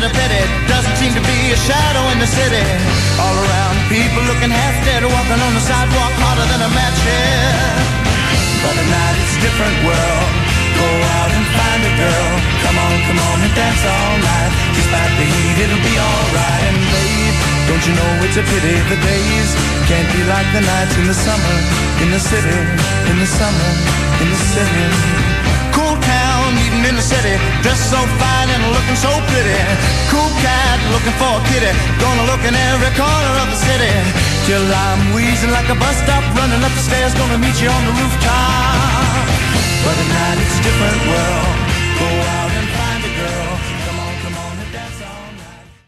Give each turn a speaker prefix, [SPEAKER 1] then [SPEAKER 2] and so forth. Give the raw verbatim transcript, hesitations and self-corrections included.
[SPEAKER 1] a pity. Doesn't seem to be a shadow in the city. All around, people looking half dead, walking on the sidewalk harder than a match here. But at night it's a different world. Go out and find a girl. Come on, come on and dance all night. Despite the heat, it'll be alright. And babe, don't you know it's a pity the days can't be like the nights in the summer, in the city, in the summer, in the city. Cool town, eating in the city, dressed so fine and looking so pretty. Cool cat, looking for a kitty, gonna look in every corner of the city. Till I'm wheezing like a bus stop, running up the stairs, gonna meet you on the rooftop. But at night it's a different world.